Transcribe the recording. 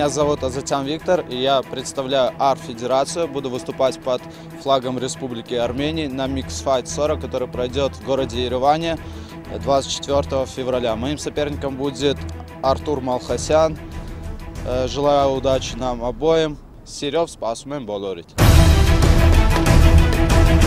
Меня зовут Азатян Виктор, и я представляю Ар-федерацию. Буду выступать под флагом Республики Армения на Mixed Fight 40, который пройдет в городе Ереване 24 февраля. Моим соперником будет Артур Малхасян. Желаю удачи нам обоим. Серёв, спасибо, болорит.